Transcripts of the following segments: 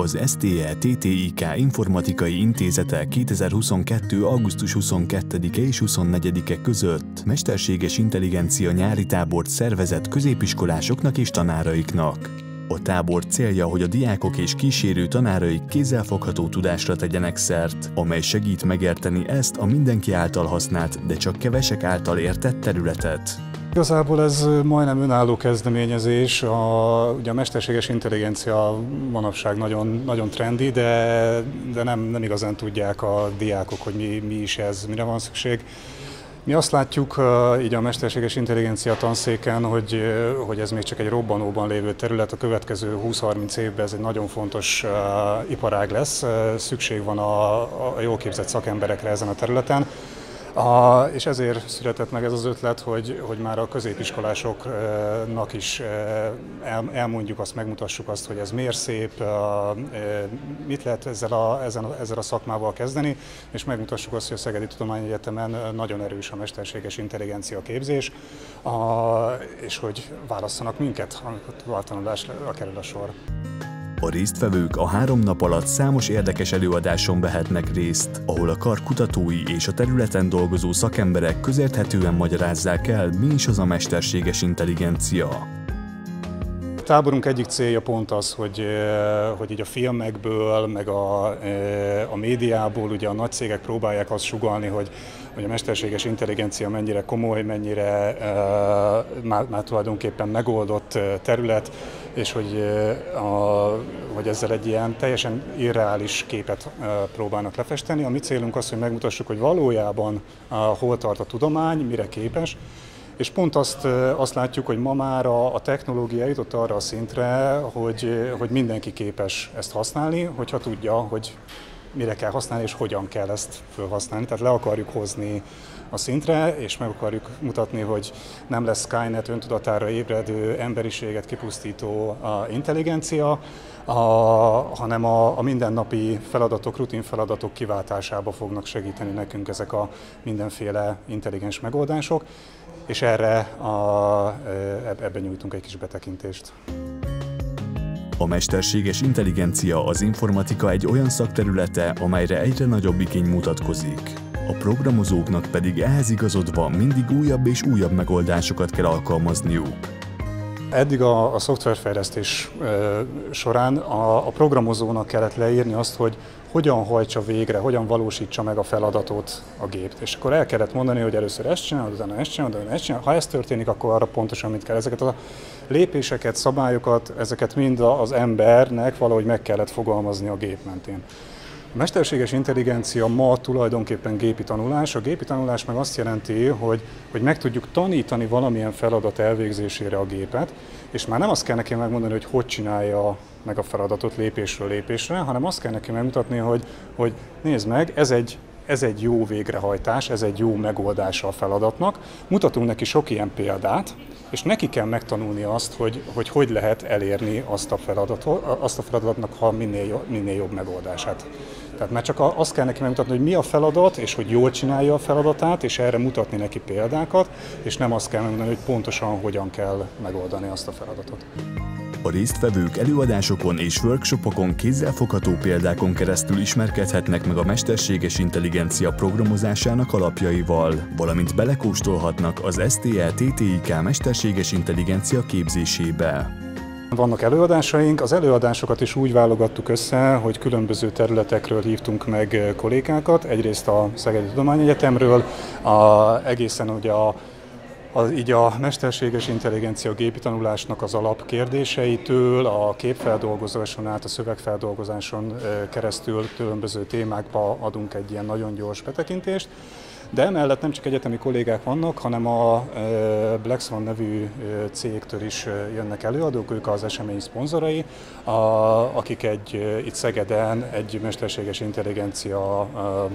Az STE-TTIK Informatikai Intézete 2022. augusztus 22-e és 24-e között mesterséges intelligencia nyári tábort szervezett középiskolásoknak és tanáraiknak. A tábor célja, hogy a diákok és kísérő tanáraik kézzelfogható tudásra tegyenek szert, amely segít megérteni ezt a mindenki által használt, de csak kevesek által értett területet. Igazából ez majdnem önálló kezdeményezés. Ugye a mesterséges intelligencia manapság nagyon trendi, de nem igazán tudják a diákok, hogy mi is ez, mire van szükség. Mi azt látjuk így a mesterséges intelligencia tanszéken, hogy ez még csak egy robbanóban lévő terület, a következő 20-30 évben ez egy nagyon fontos iparág lesz, szükség van a jól képzett szakemberekre ezen a területen. És ezért született meg ez az ötlet, hogy már a középiskolásoknak is elmondjuk azt, megmutassuk azt, hogy ez miért szép, mit lehet ezzel a szakmával kezdeni, és megmutassuk azt, hogy a Szegedi Tudományegyetemen nagyon erős a mesterséges intelligencia képzés, és hogy válasszanak minket, amikor továbbtanulásra kerül a sor. A résztvevők a 3 nap alatt számos érdekes előadáson vehetnek részt, ahol a kar kutatói és a területen dolgozó szakemberek közérthetően magyarázzák el, mi is az a mesterséges intelligencia. A táborunk egyik célja pont az, hogy így a filmekből, meg a médiából ugye a nagy cégek próbálják azt sugallni, hogy a mesterséges intelligencia mennyire komoly, mennyire már tulajdonképpen megoldott terület, és hogy ezzel egy ilyen teljesen irreális képet próbálnak lefesteni. A mi célunk az, hogy megmutassuk, hogy valójában hol tart a tudomány, mire képes, és pont azt látjuk, hogy ma már a technológia jutott arra a szintre, hogy mindenki képes ezt használni, hogyha tudja, hogy mire kell használni és hogyan kell ezt felhasználni. Tehát le akarjuk hozni a szintre, és meg akarjuk mutatni, hogy nem lesz Skynet, öntudatára ébredő, emberiséget kipusztító intelligencia, hanem a mindennapi feladatok, rutin feladatok kiváltásába fognak segíteni nekünk ezek a mindenféle intelligens megoldások, és ebben nyújtunk egy kis betekintést. A mesterséges intelligencia az informatika egy olyan szakterülete, amelyre egyre nagyobb igény mutatkozik. A programozóknak pedig ehhez igazodva mindig újabb és újabb megoldásokat kell alkalmazniuk. Eddig a szoftverfejlesztés során a programozónak kellett leírni azt, hogy hogyan hajtsa végre, hogyan valósítsa meg a feladatot a gép. És akkor el kellett mondani, hogy először ezt csinálod, utána ezt csinálod, utána ezt csinálod. Ha ez történik, akkor arra pontosan mit kell. Ezeket a lépéseket, szabályokat, ezeket mind az embernek valahogy meg kellett fogalmazni a gép mentén. A mesterséges intelligencia ma tulajdonképpen gépi tanulás. A gépi tanulás meg azt jelenti, hogy meg tudjuk tanítani valamilyen feladat elvégzésére a gépet, és már nem azt kell neki megmondani, hogy csinálja meg a feladatot lépésről lépésre, hanem azt kell neki megmutatni, hogy nézd meg, ez egy jó végrehajtás, ez egy jó megoldása a feladatnak. Mutatunk neki sok ilyen példát, és neki kell megtanulni azt, hogy lehet elérni azt a feladatnak, ha minél jobb megoldását. Tehát már csak azt kell neki megmutatni, hogy mi a feladat, és hogy jól csinálja a feladatát, és erre mutatni neki példákat, és nem azt kell megmondani, hogy pontosan hogyan kell megoldani azt a feladatot. A résztvevők előadásokon és workshopokon kézzelfogható példákon keresztül ismerkedhetnek meg a mesterséges intelligencia programozásának alapjaival, valamint belekóstolhatnak az STE-TTIK mesterséges intelligencia képzésébe. Vannak előadásaink, az előadásokat is úgy válogattuk össze, hogy különböző területekről hívtunk meg kollégákat, egyrészt a Szegedi Tudományegyetemről, egészen ugye így a mesterséges intelligencia gépi tanulásnak az alapkérdéseitől, a képfeldolgozáson át a szövegfeldolgozáson keresztül különböző témákba adunk egy ilyen nagyon gyors betekintést. De emellett nem csak egyetemi kollégák vannak, hanem a Black Swan nevű cégtől is jönnek előadók, ők az esemény szponzorai, akik itt Szegeden egy mesterséges intelligencia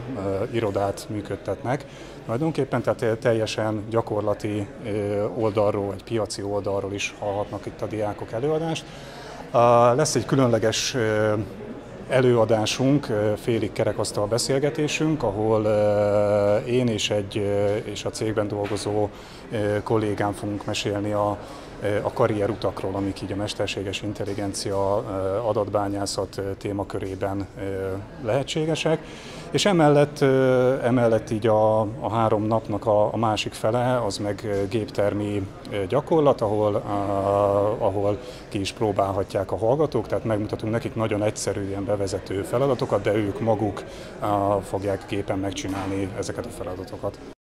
irodát működtetnek. Tulajdonképpen tehát teljesen gyakorlati oldalról, vagy piaci oldalról is hallhatnak itt a diákok előadást. Lesz egy különleges előadásunk, félig kerekasztal beszélgetésünk, ahol én és a cégben dolgozó kollégám fogunk mesélni a karrierutakról, amik így a mesterséges intelligencia adatbányászat témakörében lehetségesek. És emellett így a 3 napnak a másik fele, az meg géptermi gyakorlat, ahol ki is próbálhatják a hallgatók, tehát megmutatunk nekik nagyon egyszerű ilyen bevezető feladatokat, de ők maguk fogják gépen megcsinálni ezeket a feladatokat.